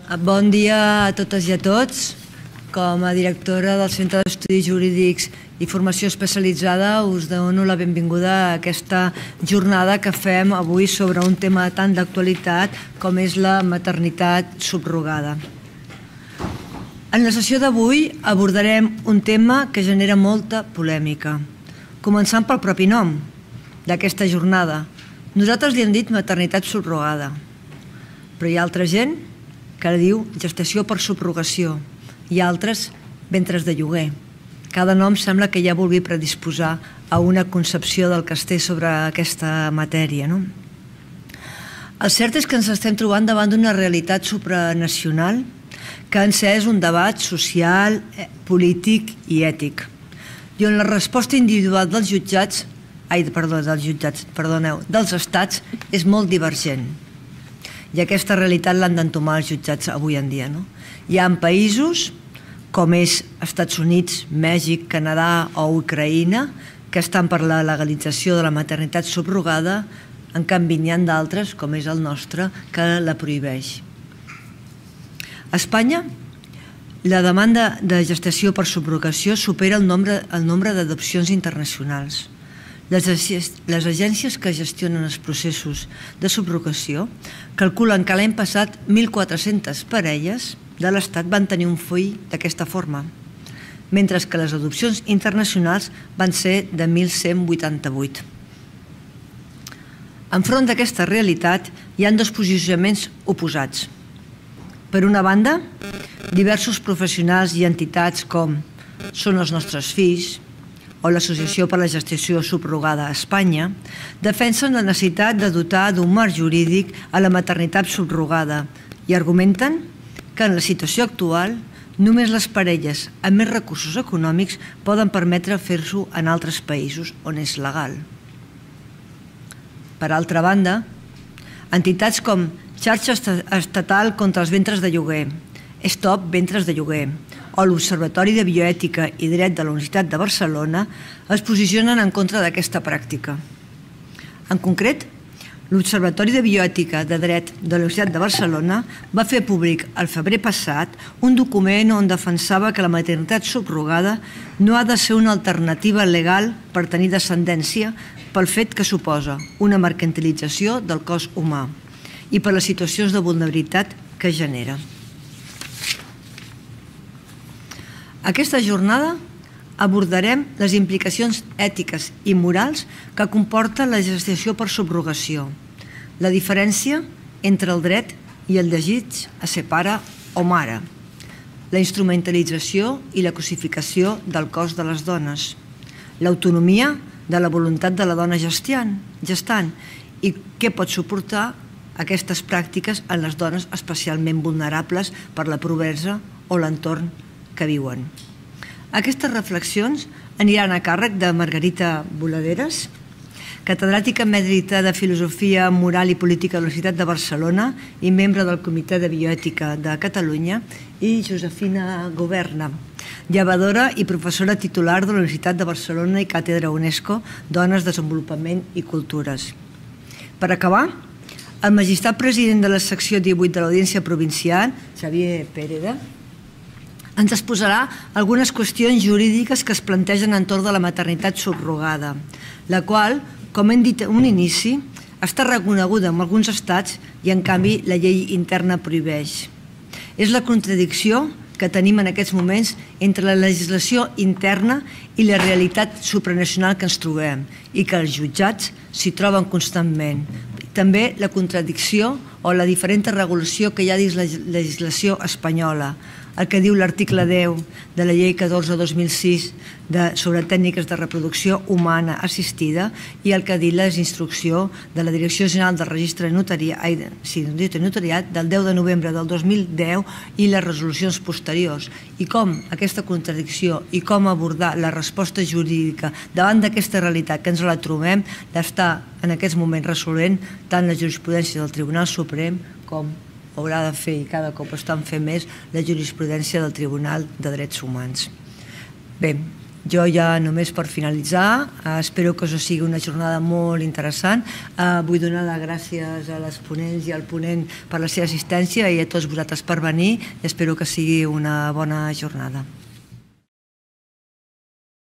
Bon dia a totes i a tots. Com a directora del Centre d'Estudis Jurídics i Formació Especialitzada us dono la benvinguda a aquesta jornada que fem avui sobre un tema tan d'actualitat com és la maternitat subrogada. En la sessió d'avui abordarem un tema que genera molta polèmica, començant pel propi nom d'aquesta jornada. Nosaltres li hem dit maternitat subrogada, però hi ha altra gent que diu gestació per subrogació i altres ventres de lloguer. Cada nom sembla que ja vulgui predisposar a una concepció del que es té sobre aquesta matèria. El cert és que ens estem trobant davant d'una realitat supranacional que ha encès un debat social, polític i ètic, i on la resposta individual dels estats és molt divergent. I aquesta realitat l'han d'entomar els jutjats avui en dia. Hi ha països com és Estats Units, Mèxic, Canadà o Ucraïna que estan per la legalització de la maternitat subrogada, en canvi n'hi ha d'altres, com és el nostre, que la prohibeix. A Espanya, la demanda de gestació per subrogació supera el nombre d'adopcions internacionals. Les agències que gestionen els processos de subrogació calculen que l'any passat 1.400 parelles de l'Estat van tenir un fill d'aquesta forma, mentre que les adopcions internacionals van ser de 1.188. Enfront d'aquesta realitat hi ha dos posicionaments oposats. Per una banda, diversos professionals i entitats com Són els nostres fills o l'Associació per a la Gestació Subrogada a Espanya defensen la necessitat de dotar d'un marc jurídic a la maternitat subrogada i argumenten que en la situació actual només les parelles amb més recursos econòmics poden permetre fer-ho en altres països on és legal. Per altra banda, entitats com Xarxa Estatal contra els Ventres de Lloguer, Stop Ventres de Lloguer o l'Observatori de Bioètica i Dret de la Universitat de Barcelona es posicionen en contra d'aquesta pràctica. En concret, l'Observatori de Bioètica de Dret de la Universitat de Barcelona va fer públic el febrer passat un document on defensava que la maternitat subrogada no ha de ser una alternativa legal per tenir descendència pel fet que suposa una mercantilització del cos humà i per les situacions de vulnerabilitat que genera. Aquesta jornada abordarem les implicacions ètiques i morals que comporta la gestació per subrogació, la diferència entre el dret i el desig a ser pare o mare, la instrumentalització i la cosificació del cos de les dones, l'autonomia de la voluntat de la dona gestant i què pot suportar aquestes pràctiques en les dones especialment vulnerables per la pobresa o l'entorn que viuen. Aquestes reflexions aniran a càrrec de Margarita Boladeres, catedràtica emèrita de Filosofia Moral i Política de la Universitat de Barcelona i membre del Comitè de Bioètica de Catalunya, i Josefina Goberna, llevadora i professora titular de la Universitat de Barcelona i càtedra UNESCO Dones, Desenvolupament i Cultures. Per acabar, el magistrat president de la secció 18 de l'Audiència Provincial, Xavier Pérez, ens exposarà algunes qüestions jurídiques que es plantegen entorn de la maternitat subrogada, la qual, com hem dit en un inici, està reconeguda en alguns estats i, en canvi, la llei interna prohibeix. És la contradicció que tenim en aquests moments entre la legislació interna i la realitat supranacional que ens trobem i que els jutjats s'hi troben constantment. També la contradicció o la diferent regulació que hi ha dins la legislació espanyola, el que diu l'article 10 de la llei 14/2006 sobre tècniques de reproducció humana assistida i el que diu la instrucció de la Direcció General del Registre Notariat del 10 de novembre del 2010 i les resolucions posteriors, i com aquesta contradicció i com abordar la resposta jurídica davant d'aquesta realitat que ens la trobem l'està en aquests moments resolent tant la jurisprudència del Tribunal Suprem com haurà de fer, i cada cop estan fent més, la jurisprudència del Tribunal de Drets Humans. Bé, Jo ja només per finalitzar, espero que us sigui una jornada molt interessant. Vull donar les gràcies a les ponents i al ponent per la seva assistència i a tots vosaltres per venir i espero que sigui una bona jornada.